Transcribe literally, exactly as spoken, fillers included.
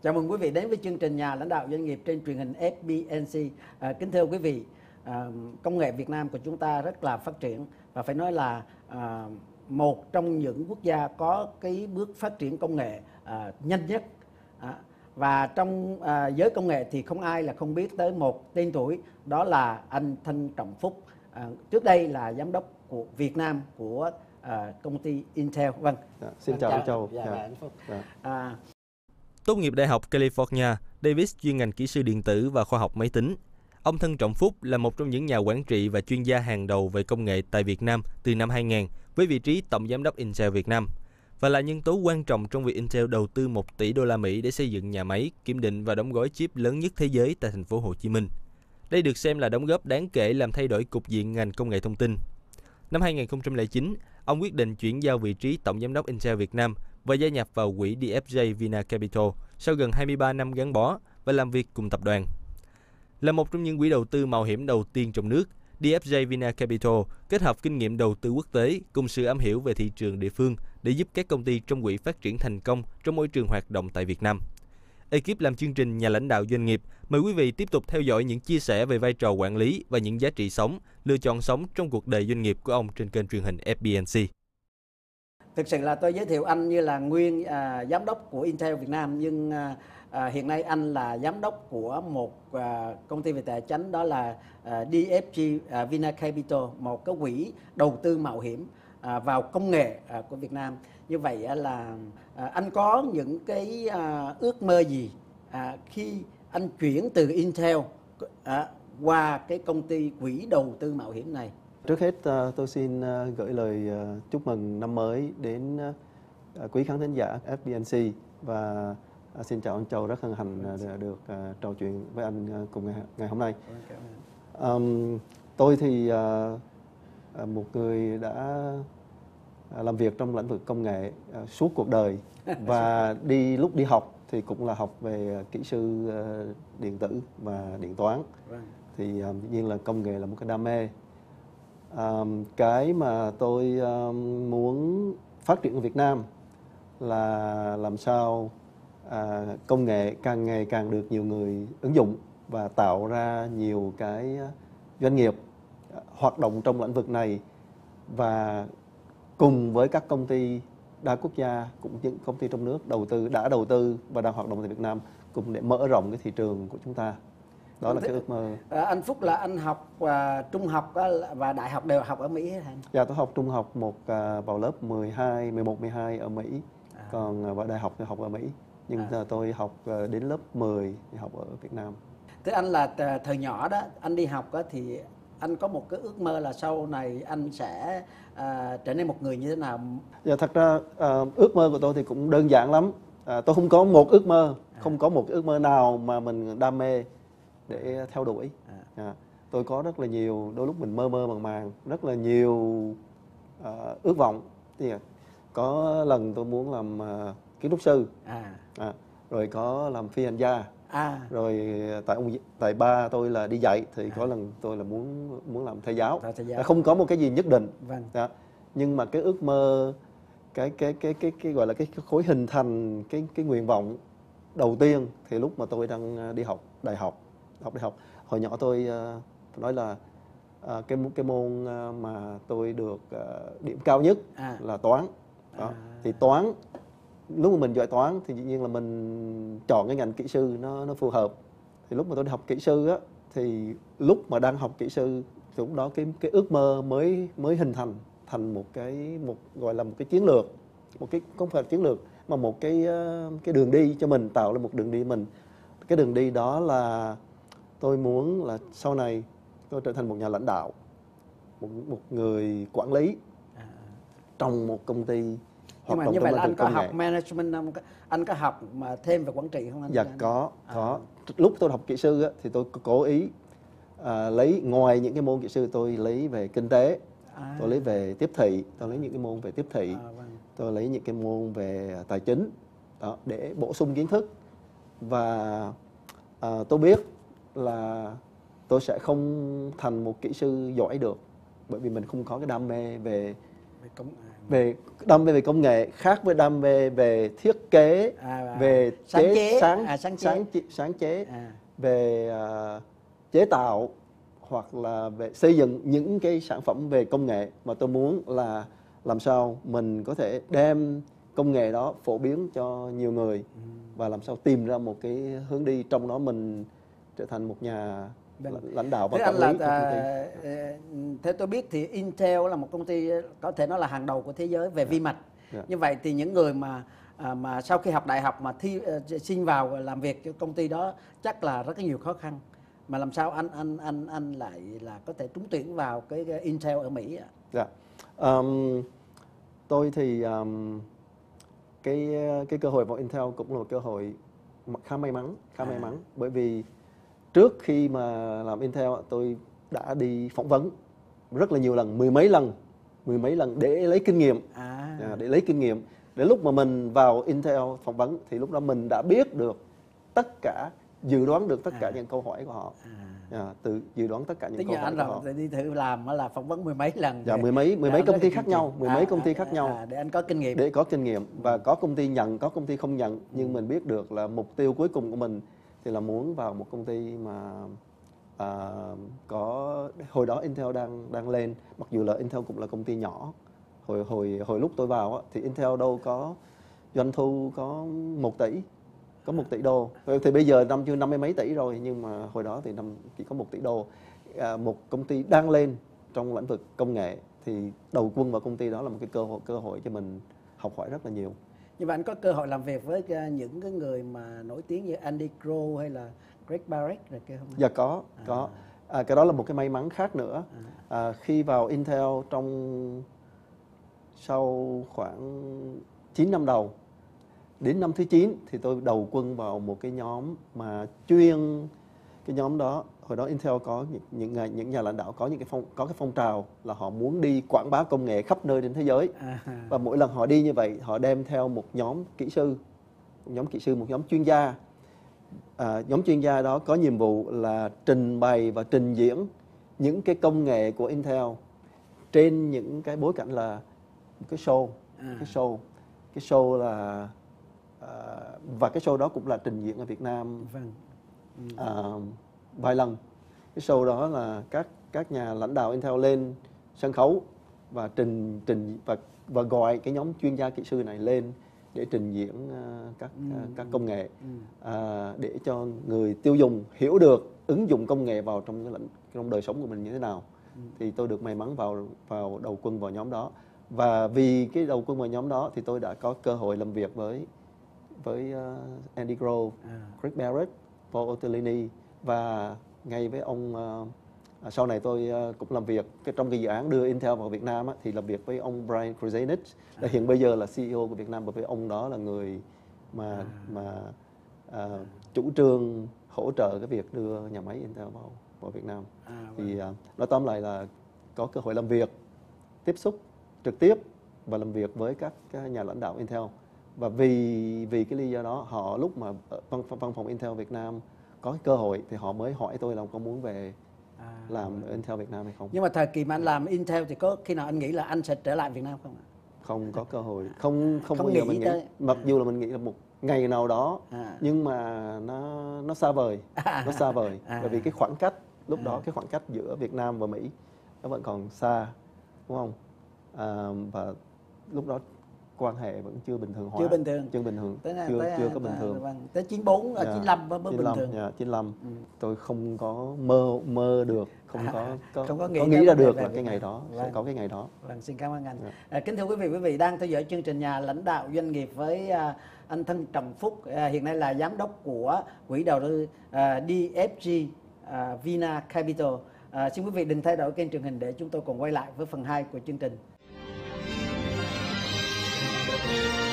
Chào mừng quý vị đến với chương trình Nhà lãnh đạo doanh nghiệp trên truyền hình ép bê en xê. À, kính thưa quý vị, à, công nghệ Việt Nam của chúng ta rất là phát triển và phải nói là à, một trong những quốc gia có cái bước phát triển công nghệ à, nhanh nhất. À, và trong à, giới công nghệ thì không ai là không biết tới một tên tuổi, đó là anh Thân Trọng Phúc. À, trước đây là giám đốc của Việt Nam của à, công ty Intel. Vâng. Dạ, xin Vâng, chào chào anh Châu. Dạ, Dạ. dạ, anh Phúc. Dạ. À, Tốt nghiệp Đại học California, Davis chuyên ngành kỹ sư điện tử và khoa học máy tính. Ông Thân Trọng Phúc là một trong những nhà quản trị và chuyên gia hàng đầu về công nghệ tại Việt Nam từ năm hai nghìn với vị trí tổng giám đốc Intel Việt Nam và là nhân tố quan trọng trong việc Intel đầu tư một tỷ đô la Mỹ để xây dựng nhà máy, kiểm định và đóng gói chip lớn nhất thế giới tại thành phố Hồ Chí Minh. Đây được xem là đóng góp đáng kể làm thay đổi cục diện ngành công nghệ thông tin. Năm hai nghìn không trăm lẻ chín, ông quyết định chuyển giao vị trí tổng giám đốc Intel Việt Nam và gia nhập vào quỹ đê ép giê Vina Capital sau gần hai mươi ba năm gắn bó và làm việc cùng tập đoàn. Là một trong những quỹ đầu tư mạo hiểm đầu tiên trong nước, đê ép giê Vina Capital kết hợp kinh nghiệm đầu tư quốc tế cùng sự am hiểu về thị trường địa phương để giúp các công ty trong quỹ phát triển thành công trong môi trường hoạt động tại Việt Nam. Ekip làm chương trình Nhà lãnh đạo doanh nghiệp mời quý vị tiếp tục theo dõi những chia sẻ về vai trò quản lý và những giá trị sống, lựa chọn sống trong cuộc đời doanh nghiệp của ông trên kênh truyền hình ép bê en xê. Thực sự là tôi giới thiệu anh như là nguyên à, giám đốc của Intel Việt Nam, nhưng à, à, hiện nay anh là giám đốc của một à, công ty về tài chính, đó là à, đê ép giê à, Vina Capital, một cái quỹ đầu tư mạo hiểm à, vào công nghệ à, của Việt Nam. Như vậy à, là à, anh có những cái à, ước mơ gì à, khi anh chuyển từ Intel à, qua cái công ty quỹ đầu tư mạo hiểm này? Trước hết tôi xin gửi lời chúc mừng năm mới đến quý khán thính giả ép bê en xê và xin chào anh Châu, rất hân hạnh được trò chuyện với anh cùng ngày, ngày hôm nay. Um, tôi thì uh, một người đã làm việc trong lĩnh vực công nghệ uh, suốt cuộc đời và đi lúc đi học thì cũng là học về kỹ sư uh, điện tử và điện toán. Thì uh, dĩ nhiên là công nghệ là một cái đam mê. Um, cái mà tôi um, muốn phát triển ở Việt Nam là làm sao à, công nghệ càng ngày càng được nhiều người ứng dụng và tạo ra nhiều cái doanh nghiệp hoạt động trong lĩnh vực này, và cùng với các công ty đa quốc gia cũng những công ty trong nước đầu tư đã đầu tư và đang hoạt động tại Việt Nam cùng để mở rộng cái thị trường của chúng ta. Đó là cái ước mơ. À, anh Phúc là anh học à, trung học và đại học đều học ở Mỹ hả anh? Dạ, tôi học trung học một à, vào lớp mười hai, mười một, mười hai ở Mỹ, à. Còn à, vào đại học tôi học ở Mỹ. Nhưng à. tôi học à, đến lớp mười thì học ở Việt Nam. Thế anh là thời nhỏ đó, anh đi học đó, thì anh có một cái ước mơ là sau này anh sẽ à, trở nên một người như thế nào? Dạ, thật ra à, ước mơ của tôi thì cũng đơn giản lắm. À, tôi không có một ước mơ, à. không có một ước mơ nào mà mình đam mê để theo đuổi. À. À, tôi có rất là nhiều, đôi lúc mình mơ mơ màng màng, rất là nhiều uh, ước vọng. Thì có lần tôi muốn làm uh, kiến trúc sư, à. À, rồi có làm phi hành gia, à. Rồi tại ông tại ba tôi là đi dạy thì à. có lần tôi là muốn muốn làm thầy giáo. Thầy giáo. Không có một cái gì nhất định. Vâng. Đó. Nhưng mà cái ước mơ, cái cái cái cái cái gọi là cái khối hình thành cái cái nguyện vọng đầu tiên thì lúc mà tôi đang đi học đại học. học đại học hồi nhỏ tôi uh, nói là uh, cái cái môn uh, mà tôi được uh, điểm cao nhất à. là toán. Đó. À. Thì toán, lúc mà mình giỏi toán thì dĩ nhiên là mình chọn cái ngành kỹ sư nó nó phù hợp. Thì lúc mà tôi đi học kỹ sư á, thì lúc mà đang học kỹ sư thì lúc đó cái cái ước mơ mới mới hình thành thành một cái một gọi là một cái chiến lược, một cái không phải chiến lược mà một cái uh, cái đường đi cho mình, tạo ra một đường đi mình. Cái đường đi đó là tôi muốn là sau này tôi trở thành một nhà lãnh đạo, một, một người quản lý à. trong một công ty. Nhưng mà như vậy là anh có học management không? Anh có học mà thêm về quản trị không anh? Dạ có, có. À. Lúc tôi học kỹ sư á, thì tôi cố ý à, lấy ngoài những cái môn kỹ sư tôi lấy về kinh tế, à. tôi lấy về tiếp thị, tôi lấy những cái môn về tiếp thị, à, vâng. tôi lấy những cái môn về tài chính đó, để bổ sung kiến thức. Và à, tôi biết là tôi sẽ không thành một kỹ sư giỏi được, bởi vì mình không có cái đam mê về về công, về đam mê về công nghệ khác với đam mê về thiết kế, à, về sáng chế, chế, sáng, à, sáng chế, sáng, sáng chế à. về uh, chế tạo hoặc là về xây dựng những cái sản phẩm về công nghệ, mà tôi muốn là làm sao mình có thể đem công nghệ đó phổ biến cho nhiều người, ừ. và làm sao tìm ra một cái hướng đi, trong đó mình trở thành một nhà lãnh đạo và quản lý của công ty. À, theo tôi biết thì Intel là một công ty có thể nói là hàng đầu của thế giới về yeah. vi mạch. Yeah. Như vậy thì những người mà à, mà sau khi học đại học mà thi uh, xin vào làm việc cho công ty đó chắc là rất nhiều khó khăn. Mà làm sao anh anh anh anh lại là có thể trúng tuyển vào cái, cái Intel ở Mỹ ạ? Dạ. Um, tôi thì um, cái cái cơ hội vào Intel cũng là một cơ hội khá may mắn, khá à. may mắn bởi vì trước khi mà làm Intel tôi đã đi phỏng vấn rất là nhiều lần, mười mấy lần, mười mấy lần để lấy kinh nghiệm, à. À, để lấy kinh nghiệm. Để lúc mà mình vào Intel phỏng vấn thì lúc đó mình đã biết được tất cả, dự đoán được tất cả à. những câu hỏi của họ. À. À, tự dự đoán tất cả những Tức câu hỏi của họ. Tức đi thử làm là phỏng vấn mười mấy lần. Dạ, mười mấy mười mấy công ty khác nhau, mười à, mấy công ty à, khác nhau. À, để anh có kinh nghiệm. Để có kinh nghiệm và có công ty nhận, có công ty không nhận, nhưng ừ. mình biết được là mục tiêu cuối cùng của mình thì là muốn vào một công ty mà à, có hồi đó Intel đang đang lên, mặc dù là Intel cũng là công ty nhỏ. Hồi hồi hồi lúc tôi vào thì Intel đâu có doanh thu có một tỷ, có một tỷ đô. Thì bây giờ năm chưa năm mươi mấy tỷ rồi, nhưng mà hồi đó thì năm chỉ có một tỷ đô. À, một công ty đang lên trong lĩnh vực công nghệ thì đầu quân vào công ty đó là một cái cơ hội cơ hội cho mình học hỏi rất là nhiều. Nhưng mà anh có cơ hội làm việc với những cái người mà nổi tiếng như Andy Grove hay là Greg Barrett rồi kia không? Dạ có, à. có. À, cái đó là một cái may mắn khác nữa. À. À, khi vào Intel trong sau khoảng chín năm đầu, đến năm thứ chín thì tôi đầu quân vào một cái nhóm mà chuyên, cái nhóm đó hồi đó Intel có những những, những nhà lãnh đạo có những cái phong có cái phong trào là họ muốn đi quảng bá công nghệ khắp nơi trên thế giới. À. Và mỗi lần họ đi như vậy họ đem theo một nhóm kỹ sư, một nhóm kỹ sư, một nhóm chuyên gia. À, nhóm chuyên gia đó có nhiệm vụ là trình bày và trình diễn những cái công nghệ của Intel trên những cái bối cảnh là một cái show, à. cái show, cái show là uh, và cái show đó cũng là trình diễn ở Việt Nam vâng. uh, vài lần. Cái show đó là các các nhà lãnh đạo Intel lên sân khấu và trình trình và và gọi cái nhóm chuyên gia kỹ sư này lên để trình diễn uh, các ừ. uh, các công nghệ ừ. uh, để cho người tiêu dùng hiểu được ứng dụng công nghệ vào trong cái lĩnh trong đời sống của mình như thế nào. Ừ. Thì tôi được may mắn vào vào đầu quân vào nhóm đó, và vì cái đầu quân vào nhóm đó thì tôi đã có cơ hội làm việc với với uh, Andy Grove, à. Greg Barrett, Paul Otellini, và ngay với ông uh, À, sau này tôi uh, cũng làm việc cái, trong cái dự án đưa Intel vào Việt Nam á, thì làm việc với ông Brian Krzanich, là hiện bây giờ là xê e ô của Việt Nam, bởi vì ông đó là người mà à. mà uh, chủ trương hỗ trợ cái việc đưa nhà máy Intel vào vào Việt Nam. À, thì uh, nói tóm lại là có cơ hội làm việc, tiếp xúc trực tiếp và làm việc với các, các nhà lãnh đạo Intel. Và vì vì cái lý do đó, họ lúc mà văn văn phòng Intel Việt Nam có cái cơ hội thì họ mới hỏi tôi là có muốn về À, làm ở Intel Việt Nam hay không. Nhưng mà thời kỳ mà anh làm Intel thì có khi nào anh nghĩ là anh sẽ trở lại Việt Nam không ạ? Không có cơ hội, không không, không bao nghĩ giờ mình nghĩ. tới. Mặc à. dù là mình nghĩ là một ngày nào đó, à. nhưng mà nó nó xa vời, à. nó xa vời, à. bởi vì cái khoảng cách lúc à. đó cái khoảng cách giữa Việt Nam và Mỹ nó vẫn còn xa, đúng không? À, và lúc đó quan hệ vẫn chưa bình thường hóa, chưa bình thường, chưa bình thường, tới, chưa tới, chưa có bình à, thường. Vâng. Tới chín lăm, yeah. chín lăm mới bình thường. Yeah, chín lăm. Ừ. Tôi không có mơ mơ được, không à, có có, không có nghĩ, có nghĩ ra được là cái ngày đó vâng. sẽ có cái ngày đó. Vâng, xin cảm ơn anh. Yeah. À, kính thưa quý vị, quý vị đang theo dõi chương trình Nhà lãnh đạo doanh nghiệp với uh, anh Thân Trọng Phúc, uh, hiện nay là giám đốc của quỹ đầu tư uh, đê ép giê uh, Vina Capital. Uh, xin quý vị đừng thay đổi kênh truyền hình để chúng tôi cùng quay lại với phần hai của chương trình.